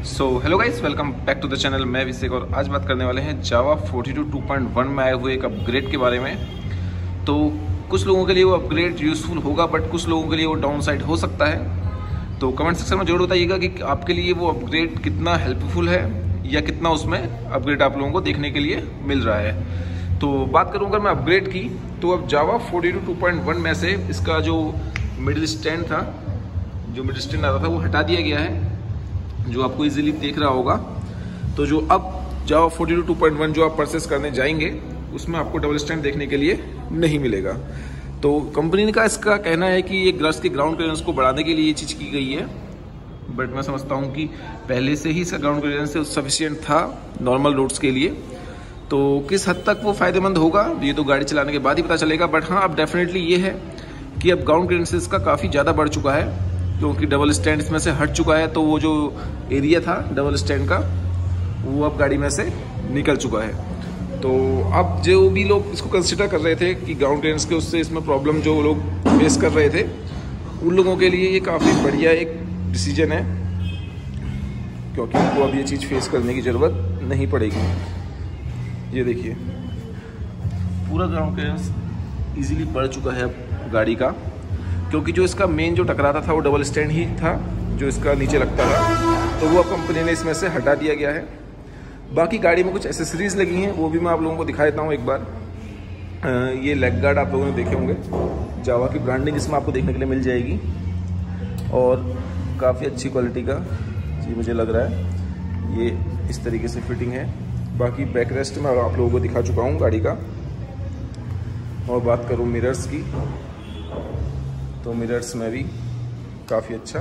So hello guys, welcome back to the channel. मैं विशेक और आज बात करने वाले हैं जावा 42 2.1 में आए हुए एक अपग्रेड के बारे में। तो कुछ लोगों के लिए वो अपग्रेड यूज़फुल होगा, बट कुछ लोगों के लिए वो डाउन साइड हो सकता है। तो कमेंट सेक्शन में जरूर बताइएगा कि आपके लिए वो अपग्रेड कितना हेल्पफुल है या कितना उसमें अपग्रेड आप लोगों को देखने के लिए मिल रहा है। तो बात करूँ अगर मैं अपग्रेड की, तो अब जावा 42 2.1 में से इसका जो मिडिल स्टैंड था, जो मिडिल स्टैंड आता था, वो हटा दिया गया है, जो आपको इजीली देख रहा होगा। तो जो अब जावा 42 2.1 जो आप परचेस करने जाएंगे, उसमें आपको डबल स्टैंड देखने के लिए नहीं मिलेगा। तो कंपनी का इसका कहना है कि ये इसके ग्राउंड क्लियरेंस को बढ़ाने के लिए ये चीज़ की गई है, बट मैं समझता हूँ कि पहले से ही इसका ग्राउंड क्लियरेंस सफिशिएंट था नॉर्मल रोड्स के लिए। तो किस हद तक वो फायदेमंद होगा ये तो गाड़ी चलाने के बाद ही पता चलेगा। बट हाँ, अब डेफिनेटली ये है कि अब ग्राउंड क्लियरेंस इसका काफ़ी ज़्यादा बढ़ चुका है, क्योंकि डबल स्टैंड इसमें से हट चुका है। तो वो जो एरिया था डबल स्टैंड का, वो अब गाड़ी में से निकल चुका है। तो अब जो भी लोग इसको कंसिडर कर रहे थे कि ग्राउंड क्लियरेंस के उससे इसमें प्रॉब्लम जो लोग फेस कर रहे थे, उन लोगों के लिए ये काफ़ी बढ़िया एक डिसीजन है, क्योंकि उनको अब ये चीज़ फेस करने की ज़रूरत नहीं पड़ेगी। ये देखिए, पूरा ग्राउंड क्लियरेंस ईजिली बढ़ चुका है अब गाड़ी का, क्योंकि जो इसका मेन जो टकराता था वो डबल स्टैंड ही था, जो इसका नीचे लगता था। तो वो अब कंपनी ने इसमें से हटा दिया गया है। बाकी गाड़ी में कुछ एसेसरीज लगी हैं, वो भी मैं आप लोगों को दिखा देता हूँ एक बार। ये लेग गार्ड आप लोगों ने देखे होंगे, जावा की ब्रांडिंग इसमें आपको देखने के लिए मिल जाएगी, और काफ़ी अच्छी क्वालिटी का जी मुझे लग रहा है। ये इस तरीके से फिटिंग है। बाकी बैक रेस्ट मैं आप लोगों को दिखा चुका हूँ गाड़ी का। और बात करूँ मिरर्स की, तो मिरर्स में भी काफ़ी अच्छा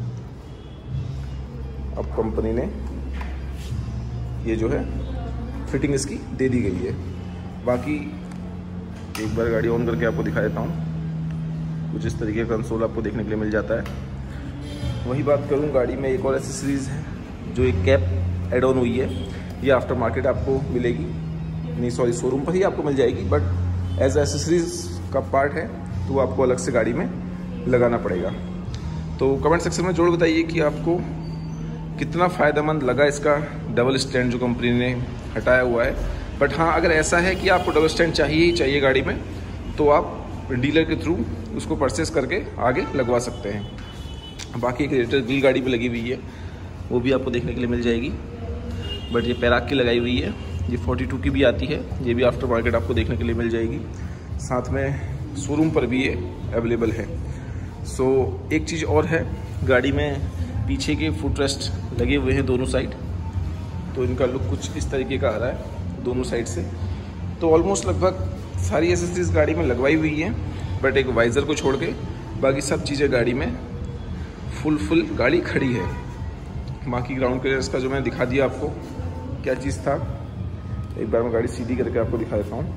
अब कंपनी ने ये जो है फिटिंग इसकी दे दी गई है। बाकी एक बार गाड़ी ऑन करके आपको दिखा देता हूँ। कुछ इस तरीके का कंसोल आपको देखने के लिए मिल जाता है। वही बात करूँ, गाड़ी में एक और एसेसरीज़ है, जो एक कैप एड ऑन हुई है। ये आफ्टर मार्केट आपको मिलेगी, नहीं सॉरी शोरूम पर ही आपको मिल जाएगी, बट एज एसेसरीज का पार्ट है, तो आपको अलग से गाड़ी में लगाना पड़ेगा। तो कमेंट सेक्शन में जरूर बताइए कि आपको कितना फ़ायदेमंद लगा इसका डबल स्टैंड जो कंपनी ने हटाया हुआ है। बट हाँ, अगर ऐसा है कि आपको डबल स्टैंड चाहिए ही चाहिए गाड़ी में, तो आप डीलर के थ्रू उसको परचेस करके आगे लगवा सकते हैं। बाकी एक रेटर ग्रिल गाड़ी भी लगी हुई है, वो भी आपको देखने के लिए मिल जाएगी, बट ये पैराक की लगाई हुई है। ये 42 की भी आती है, ये भी आफ्टर मार्केट आपको देखने के लिए मिल जाएगी। साथ में शोरूम पर भी ये अवेलेबल है। सो एक चीज़ और है, गाड़ी में पीछे के फुट रेस्ट लगे हुए हैं दोनों साइड, तो इनका लुक कुछ इस तरीके का आ रहा है दोनों साइड से। तो ऑलमोस्ट लगभग सारी एसेसरीज गाड़ी में लगवाई हुई हैं, बट एक वाइज़र को छोड़ के बाकी सब चीज़ें गाड़ी में फुल गाड़ी खड़ी है। बाकी ग्राउंड क्लियरेंस का जो मैंने दिखा दिया आपको क्या चीज़ था, एक बार मैं गाड़ी सीधी करके आपको दिखा देता हूँ।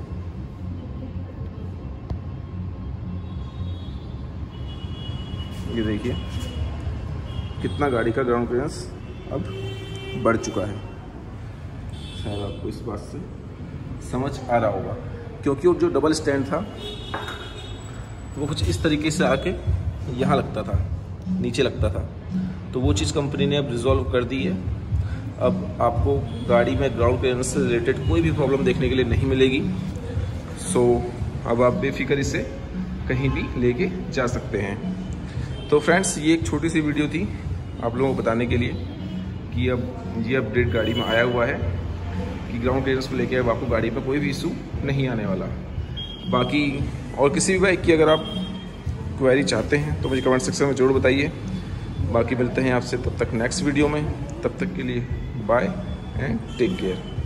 ये देखिए कितना गाड़ी का ग्राउंड क्लियरेंस अब बढ़ चुका है। शायद आपको इस बात से समझ आ रहा होगा, क्योंकि वो जो डबल स्टैंड था वो कुछ इस तरीके से आके यहाँ लगता था, नीचे लगता था। तो वो चीज़ कंपनी ने अब रिजॉल्व कर दी है। अब आपको गाड़ी में ग्राउंड क्लियरेंस से रिलेटेड कोई भी प्रॉब्लम देखने के लिए नहीं मिलेगी। सो अब आप बेफिक्र इसे कहीं भी लेके जा सकते हैं। तो फ्रेंड्स, ये एक छोटी सी वीडियो थी आप लोगों को बताने के लिए कि अब ये अपडेट गाड़ी में आया हुआ है कि ग्राउंड क्लियरेंस को लेके अब आपको गाड़ी में कोई भी इशू नहीं आने वाला। बाकी और किसी भी बाइक की अगर आप क्वेरी चाहते हैं तो मुझे कमेंट सेक्शन में जरूर बताइए। बाकी मिलते हैं आपसे तब तक नेक्स्ट वीडियो में। तब तक के लिए बाय एंड टेक केयर।